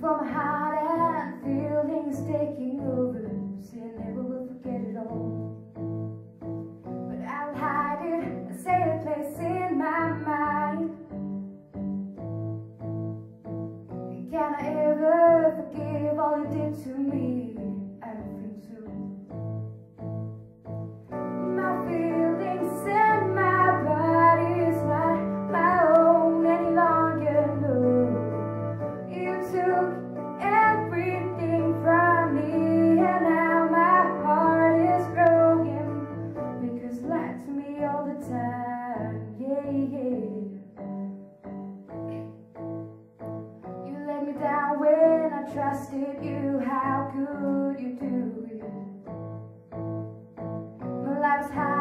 for my heart and feelings taking over. Say I never will forget it all, but I'll hide it and save a place in my mind. Can I ever forgive all you did to me? I don't think so. My feelings and my body is not my own any longer, no. You took everything from me, and now my heart is broken because you lied to me all the time, yeah, yeah. Down when I trusted you, how could you do it? My life's high.